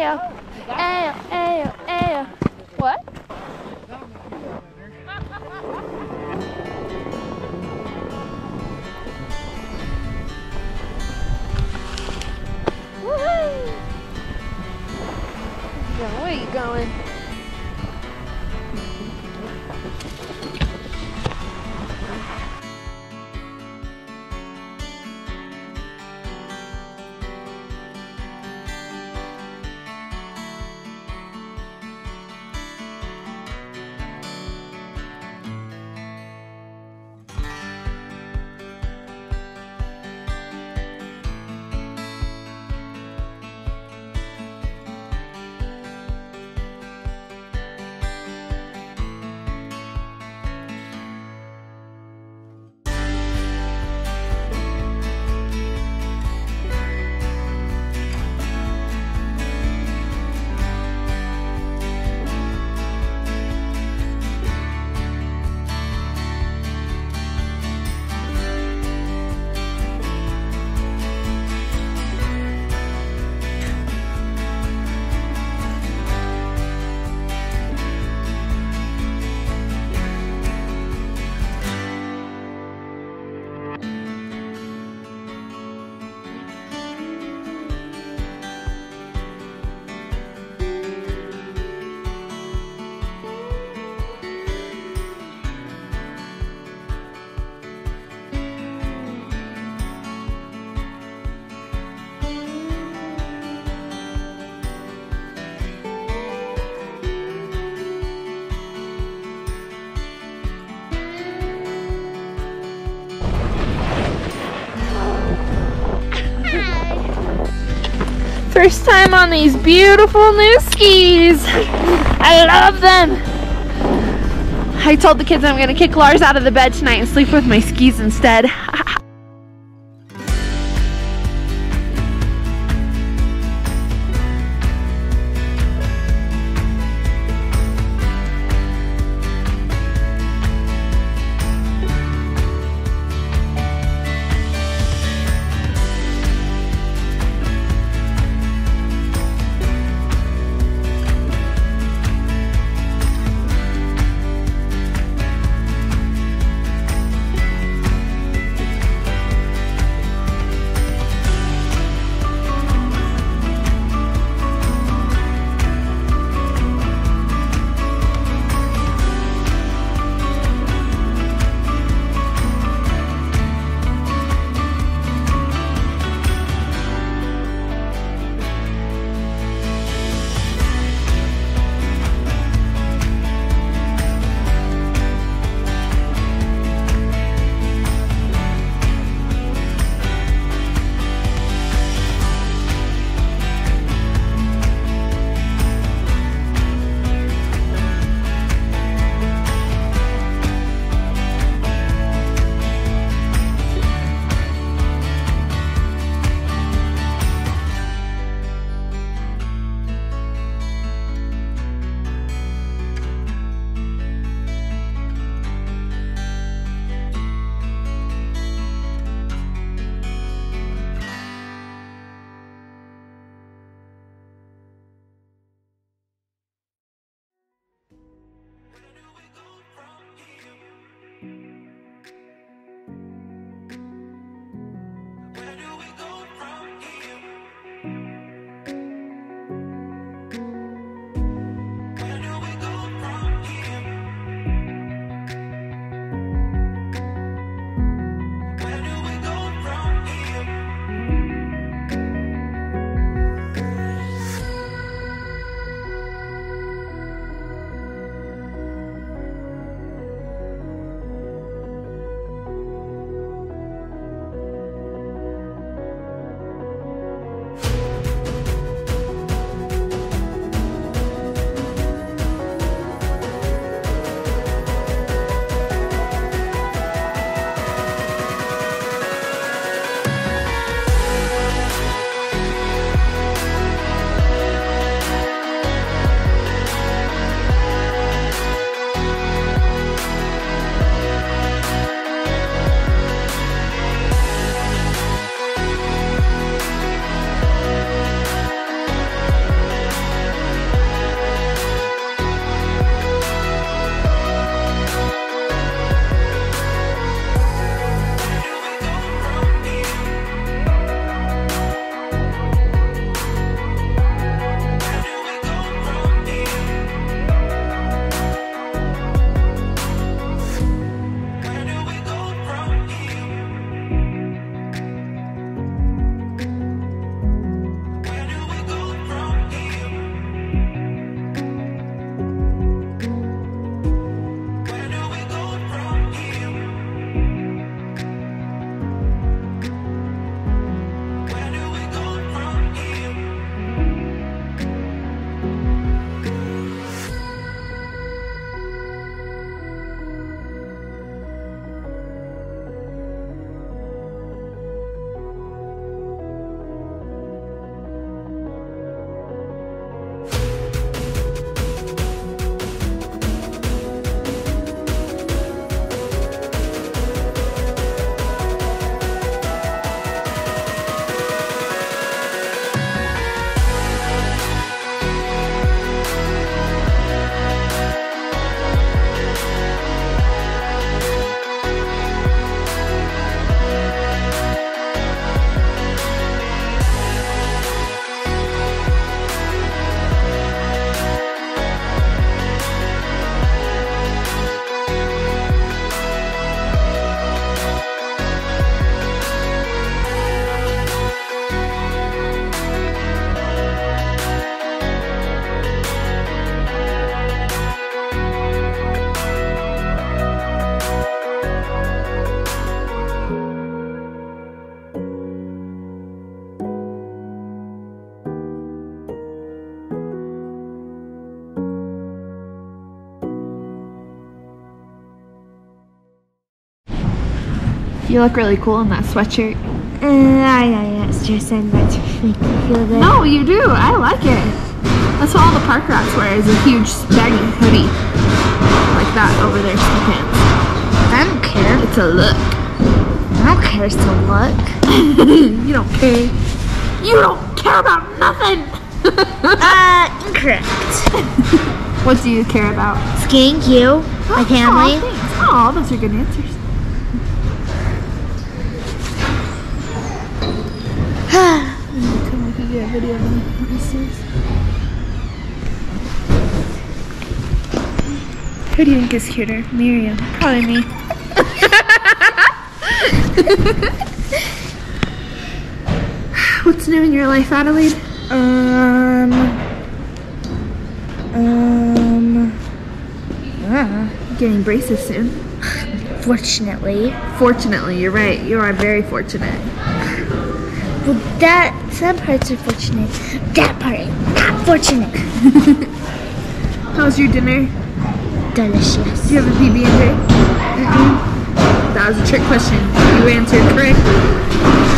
ayo, ayo, ayo, ayo. What? Woohoo! Yeah, where are you going? First time on these beautiful new skis. I love them. I told the kids I'm gonna kick Lars out of the bed tonight and sleep with my skis instead. You look really cool in that sweatshirt. I get stressed and that makes me feel good. No, you do. I like it. That's what all the park rats wear, is a huge baggy hoodie. Like that over their sweatpants. I don't care. It's a look. I don't care, it's a look. You don't care. You don't care about nothing. Incorrect. What do you care about? Skiing, you, my family. Oh, those are good answers. Come we could get a video of them. Who do you think is cuter? Miriam. Probably me. What's new in your life, Adelaide? Getting braces soon. Fortunately. Fortunately, you're right. You are very fortunate. Well, some parts are fortunate. That part is not fortunate. How's your dinner? Delicious. Do you have a PB&J? That was a trick question. You answered correct.